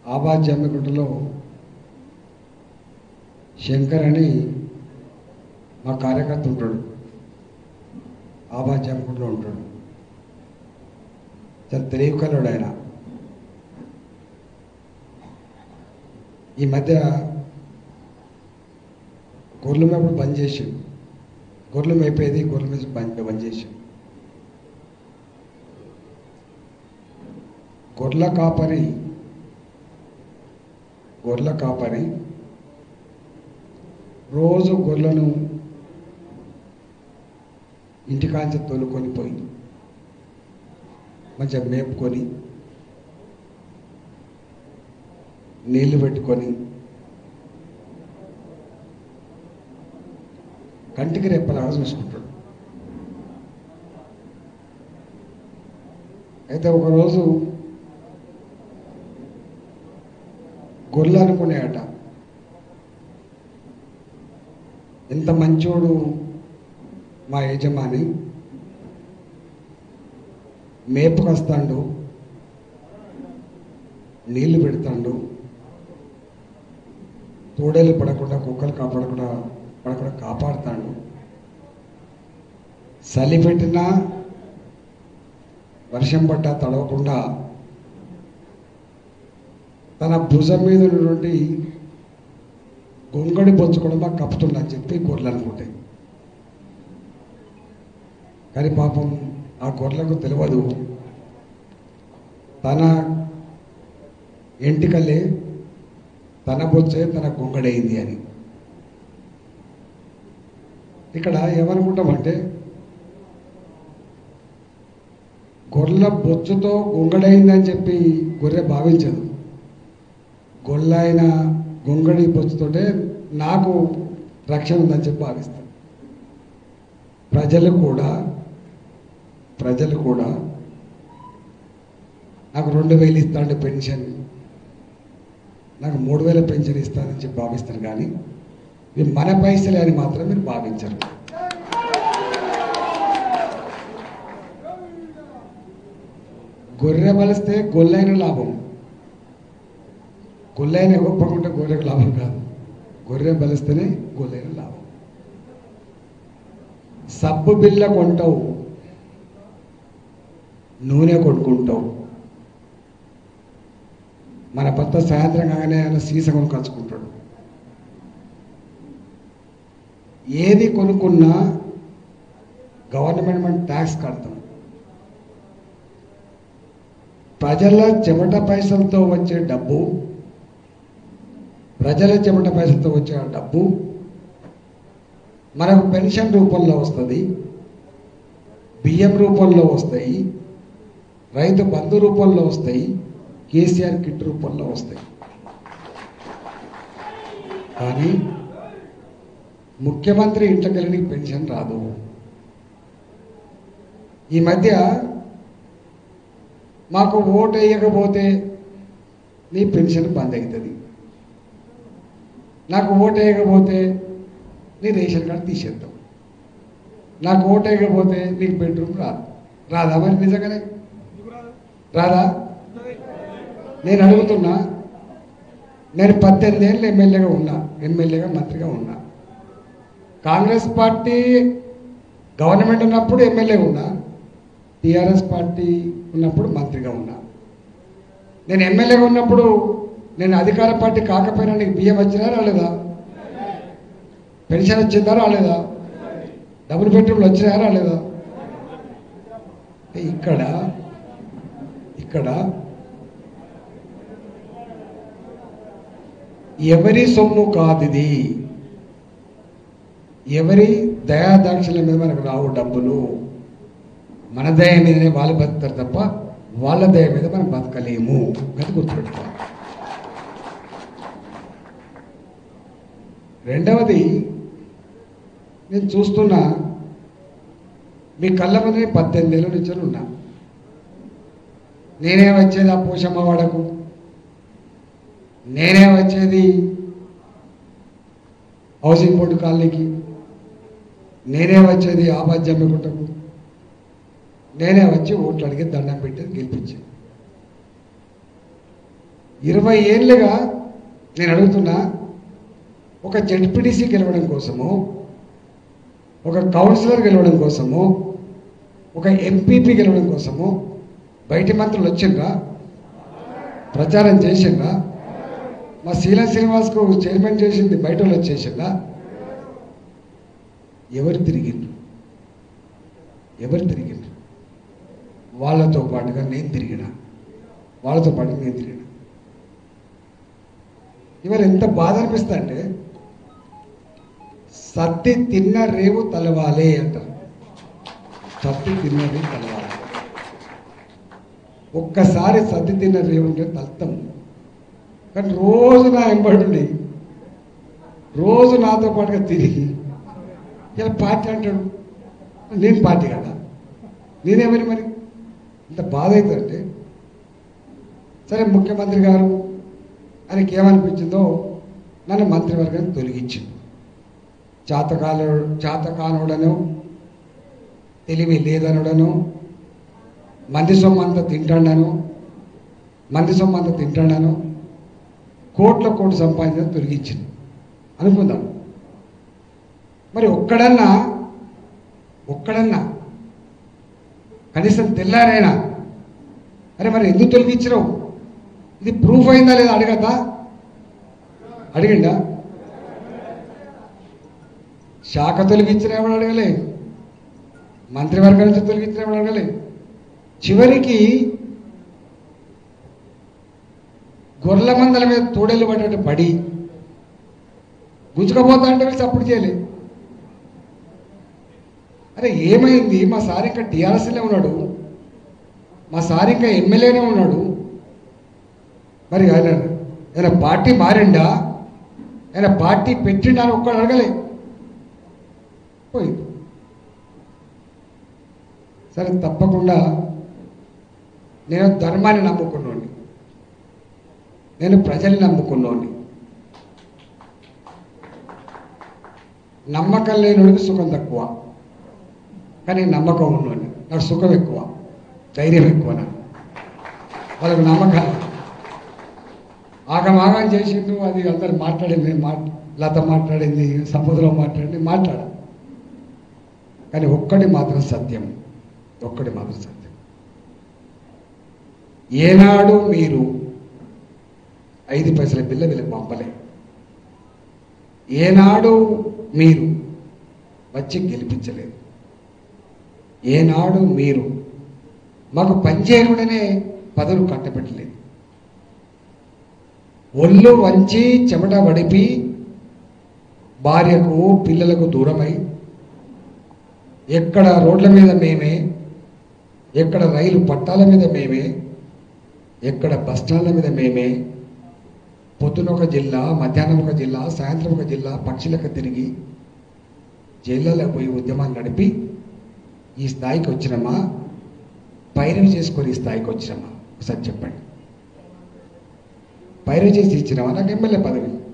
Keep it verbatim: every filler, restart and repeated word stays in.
ఆబాద్ జమ్మిగుంటలో శంకర్ అని మా కార్యకర్త ఉంటాడు. ఆబాద్ జమ్మిగుంటలో ఉంటాడు. చాలా తెలివికలుడు ఆయన. ఈ మధ్య గొర్రెల మేపుడు బంద్ చేసి గొర్రెలు మేపేది గొర్రెల మీద బంద్ బంద్ చేసి గొర్రెల కాపరి గొర్రెల కాపరి రోజు గొర్రెలను ఇంటికాంచి తోలుకొని పోయి మంచిగా మేపుకొని నీళ్లు పెట్టుకొని కంటికి రెప్పలాగా చూసుకుంటాడు. అయితే ఒకరోజు గొర్రెలు అనుకునేట ఎంత మంచోడు మా యజమాని, మేపుకొస్తాడు, నీళ్లు పెడతాడు, తోడేలు పడకుండా కుక్కలు కాపాడకుండా పడకుండా కాపాడుతాడు, చలి పెట్టినా వర్షం పడ్డా తడవకుండా తన భుజం మీద ఉన్నటువంటి గొంగడి బొచ్చు కూడా మాకు కప్పుతుందని చెప్పి గొర్రెలు అనుకుంటాయి. కానీ పాపం ఆ గొర్రెలకు తెలియదు తన ఎంటికలే తన బొచ్చే తన గొంగడైంది అని. ఇక్కడ ఏమనుకుంటామంటే గొర్రెల బొచ్చుతో గొంగడైందని చెప్పి గొర్రె భావించదు. గొల్లైన గొంగడి బొచ్చుతోటే నాకు రక్షణ ఉందని చెప్పి భావిస్తాను. ప్రజలు కూడా ప్రజలు కూడా నాకు రెండు వేలు ఇస్తాడు పెన్షన్, నాకు మూడు వేల పెన్షన్ ఇస్తానని చెప్పి భావిస్తారు. కానీ ఇవి మన పైసలే అని మాత్రం మీరు భావించరు. గొర్రె బలిస్తే గొల్లైన లాభం, గొల్లైన గొప్పకుంటే గొర్రెకు లాభం కాదు. గొర్రె బలిస్తేనే గొల్లైన లాభం. సబ్బు బిళ్ళ కొంటావు, నూనె కొనుక్కుంటావు. మన భర్త సాయంత్రం కాగానే ఆయన సీస కొనుక్కొచ్చుకుంటాడు. ఏది కొనుక్కున్నా గవర్నమెంట్ మనం ట్యాక్స్ కడతాం. ప్రజల చెమట పైసలతో వచ్చే డబ్బు ప్రజల చెమట పైసలతో వచ్చే డబ్బు మనకు పెన్షన్ రూపంలో వస్తుంది, బియ్యం రూపంలో వస్తాయి, రైతు బంధు రూపంలో వస్తాయి, కేసీఆర్ కిట్ రూపంలో వస్తాయి. కానీ ముఖ్యమంత్రి ఇంట్లోకెళ్ళి పెన్షన్ రాదు. ఈ మధ్య మాకు ఓటు వేయకపోతే నీ పెన్షన్ బంద్ అవుతుంది, నాకు ఓటు వేయకపోతే నీ రేషన్ కార్డు తీసేద్దాం, నాకు ఓటు వేయకపోతే నీకు బెడ్రూమ్ రాదు. రాదా? మరి నిజంగానే రాదా? నేను అడుగుతున్నా. నేను పద్దెనిమిది ఏళ్ళు ఎమ్మెల్యేగా ఉన్నా, ఎమ్మెల్యేగా మంత్రిగా ఉన్నా. కాంగ్రెస్ పార్టీ గవర్నమెంట్ ఉన్నప్పుడు ఎమ్మెల్యేగా ఉన్నా, టీఆర్ఎస్ పార్టీ ఉన్నప్పుడు మంత్రిగా ఉన్నా. నేను ఎమ్మెల్యేగా ఉన్నప్పుడు నేను అధికార పార్టీ కాకపోయినా నీకు బియ్యం వచ్చినా రాలేదా? పెన్షన్ వచ్చిందా రాలేదా? డబుల్ బెడ్రూమ్లు వచ్చినా రాలేదా? ఇక్కడ ఇక్కడ ఎవరి సొమ్ము కాదు ఇది, ఎవరి దయాదాక్షిణ్యం మీద మనకు రావు డబ్బులు. మన దయ మీదనే వాళ్ళు బతుకుతారు తప్ప వాళ్ళ దయ మీద మనం బతకలేము. అది గుర్తుపెట్టుకోవాలి. రెండవది, నేను చూస్తున్నా మీ కళ్ళ ముందే పద్దెనిమిది ఏళ్ళ నుంచి ఉన్నా. నేనే వచ్చేది ఆ పోషమ్మ వాడకు, నేనే వచ్చేది హౌసింగ్ బోర్డు కాలనీకి, నేనే వచ్చేది ఆబాద్ జమ్మిగుంటకు, నేనే వచ్చి ఓట్లు అడిగి దండం పెట్టి గెలిపించాను. ఇరవై ఏళ్ళుగా నేను అడుగుతున్నా, ఒక జెడ్పీటీసీ గెలవడం కోసము, ఒక కౌన్సిలర్ గెలవడం కోసము, ఒక ఎంపీపీ గెలవడం కోసము బయటి మంత్రులు వచ్చిండ్రా? ప్రచారం చేసిండ్రా? మా శీలం శ్రీనివాస్కు చైర్మన్ చేసింది బయట వాళ్ళు వచ్చేసిందా? ఎవరు తిరిగిండ్రు? ఎవరు తిరిగిండ్రు? వాళ్ళతో పాటుగా నేను తిరిగిన, వాళ్ళతో పాటు నేను తిరిగిన. ఇవాళ ఎంత బాధ అనిపిస్తా అంటే, సత్తి తిన్న రేవు తలవాలే అంటారు. సత్తి తిన్న రేవు తలవాలి. ఒక్కసారి సత్తి తిన్న రేవు అంటే తలుతాం. కానీ రోజు నా ఎంబడి రోజు నాతో పాటుగా తిరిగి ఇలా పార్టీ అంటాడు. నేను పార్టీ కదా, నేనేమని మరి ఇంత బాధ అవుతుందంటే. సరే, ముఖ్యమంత్రి గారు ఆయనకి ఏమనిపించిందో నన్ను మంత్రివర్గాన్ని తొలగించింది. చాతకాలు చాతకానుడను, తెలివి లేదనుడను, మంది సొమ్మంతా తింటాడాను, మంది సొమ్మంతా తింటాడాను, కోట్ల కోట్లు సంపాదించడం తొలగించింది అనుకుందాం. మరి ఒక్కడన్నా ఒక్కడన్నా కనీసం తెల్లారైనా అరే మరి ఎందుకు తొలగించరు, ఇది ప్రూఫ్ అయిందా లేదా అడగద్దా? అడిగిండా? శాఖ తొలగించిన ఎవడు అడగలే, మంత్రివర్గం నుంచి తొలగించిన ఎవడు అడగలే. చివరికి గొర్రెల మందల మీద తోడేళ్ళు పడ్డట్టు పడి గుంజుకపోతా అంటే వీళ్ళు సపోర్ట్ చేయలే. అరే ఏమైంది? మా సార్ ఇంకా టీఆర్ఎస్లో ఉన్నాడు, మా సార్ ఇంకా ఎమ్మెల్యేనే ఉన్నాడు. మరి ఆయన ఆయన పార్టీ మారిండా, ఆయన పార్టీ పెట్టిండా అని ఒక్కడు అడగలే. పోయింది. సరే, తప్పకుండా నేను ధర్మాన్ని నమ్ముకున్నోని, నేను ప్రజల్ని నమ్ముకున్నోని. నమ్మకం లేనివాడికి సుఖం తక్కువ, కానీ నమ్మకం ఉన్నోని నాకు సుఖం ఎక్కువ, ధైర్యం ఎక్కువ. నాకు వాళ్ళకు నమ్మకాలు ఆగమాగం చేసిండు. అది అందరు మాట్లాడింది, మా లత మాట్లాడింది, సముద్రం మాట్లాడింది, మాట్లాడ. కానీ ఒక్కటి మాత్రం సత్యం, ఒక్కటి మాత్రం సత్యం. ఏనాడు మీరు ఐదు పైసల బిల్ల వీళ్ళకి పంపలే. ఏనాడు మీరు వచ్చి గెలిపించలేదు. ఏనాడు మీరు మాకు పనిచేయకుండానే పదవులు కట్టబెట్టలేదు. ఒళ్ళు వంచి చెమట వడిపి భార్యకు పిల్లలకు దూరమై, ఎక్కడ రోడ్ల మీద మేమే, ఎక్కడ రైలు పట్టాల మీద మేమే, ఎక్కడ బస్టాండ్ల మీద మేమే, పొద్దున ఒక జిల్లా, మధ్యాహ్నం ఒక జిల్లా, సాయంత్రం ఒక జిల్లా పక్షులకు తిరిగి జైళ్ళలో పోయి ఉద్యమాలు నడిపి ఈ స్థాయికి వచ్చినమ్మా, పైరవి చేసుకొని ఈ స్థాయికి వచ్చినమ్మా? ఒకసారి చెప్పండి. పైరవి చేసి ఇచ్చినామా నాకు ఎమ్మెల్యే పదవి?